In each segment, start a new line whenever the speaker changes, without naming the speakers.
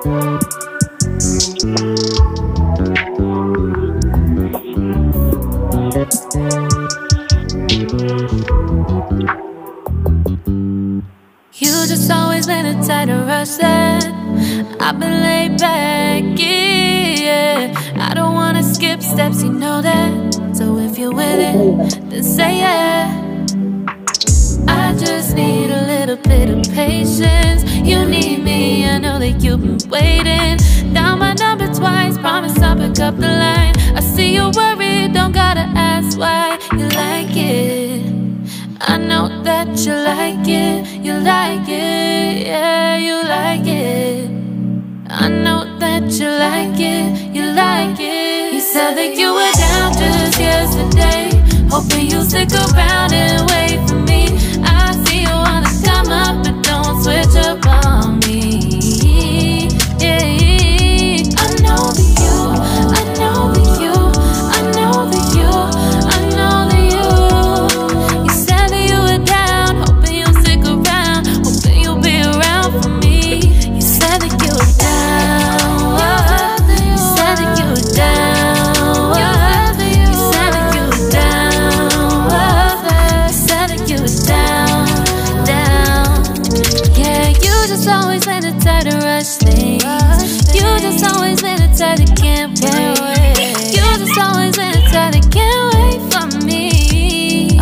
You just always been a tighter rush that I've been laid back, yeah. I don't wanna skip steps, you know that. So if you're with it, then say yeah. I just need a little bit of patience. You need me, I know that you've been waiting. Down my number twice, promise I'll pick up the line. I see you worried, don't gotta ask why. You like it, I know that you like it. You like it, yeah, you like it. I know that you like it, you like it. You said that you were down just yesterday, hoping you'll stick around and wait for me. I see you wanna come up, but don't switch up on me. Yeah, I know that you, I know that you, I know that you, I know that you. You said that you were down, hoping you'll stick around, hoping you'll be around for me. You said that you were down, you said that you were down, you said that you were down, you said that you were down, down. Yeah, you just always been the type to rush things. You just always been the type that can't wait. You just always been the type that can't wait for me.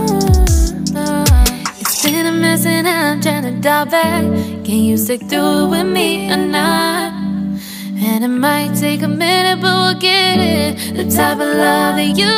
It's been a mess and I'm trying to dial back. Can you stick through it with me or not? And it might take a minute, but we'll get it. The type of love that you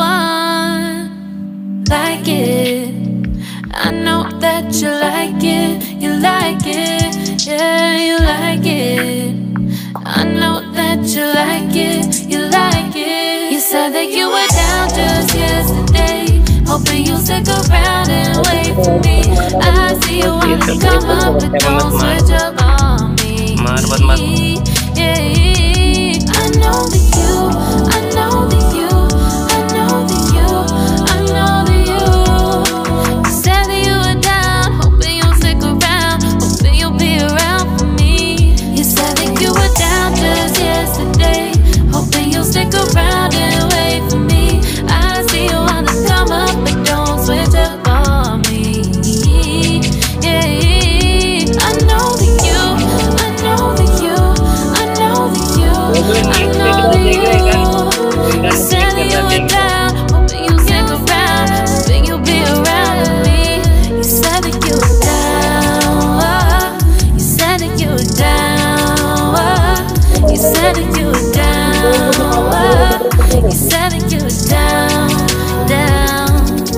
want, like it. I know that you like it, you like it, yeah, you like it. I know that you like it, you like it. You said that you were down just yesterday, hoping you'll stick around and wait for me. I see you wanna come up, but don't switch up on me. Yeah, I know that you, I know that you, I know that you, I know that you. You said that you were down, hoping you'll stick around, hoping you'll be around for me. You said that you were down just yesterday, hoping you'll stick around and wait for me. I see you wanna come up, but don't switch up on me. Yeah, I know that you, I know that you, I know that you, I know that you. You said that you were down, hoping you'll stick around, hoping you'll be around with me. You said that you were down, you said that you were down, you said that you were down, you said that you were down, down.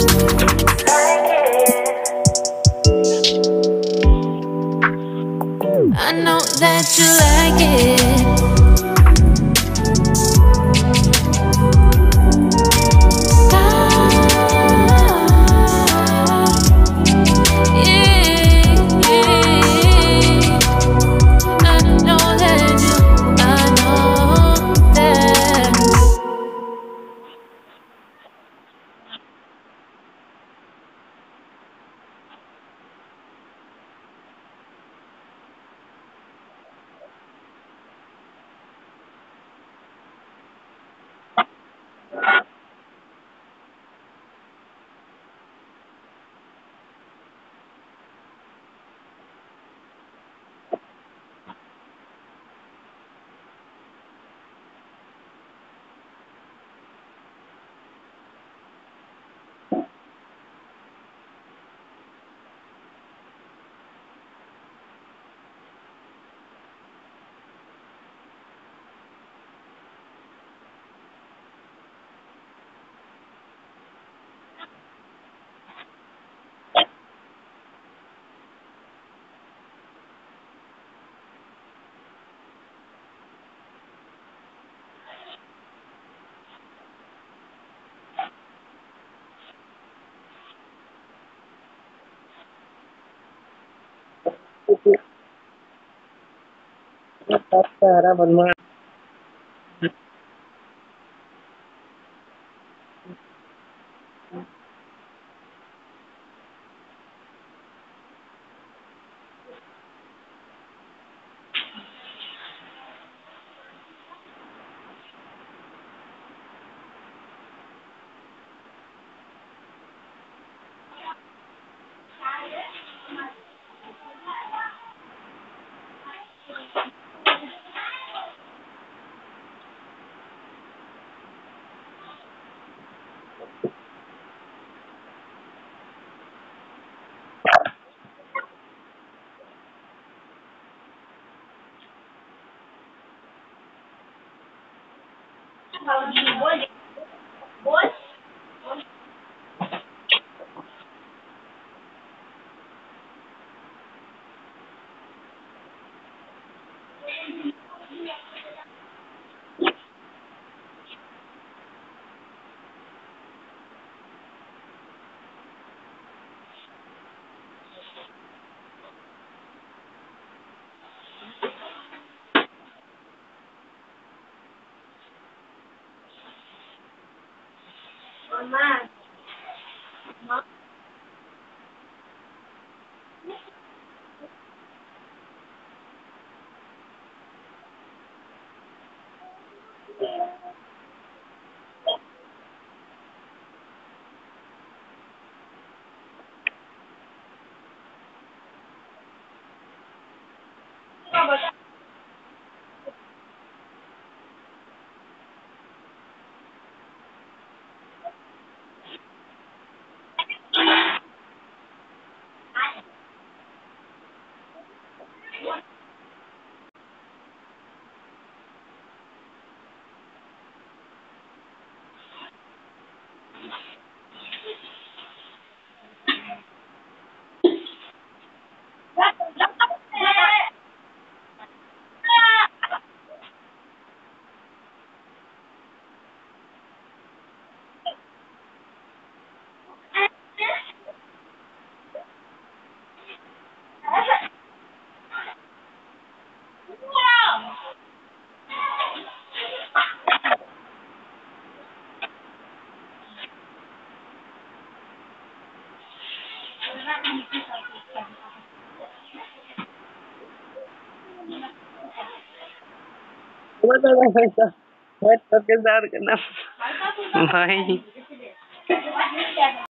I know that you like it.
Sarah Verma. What? What is that? Bye.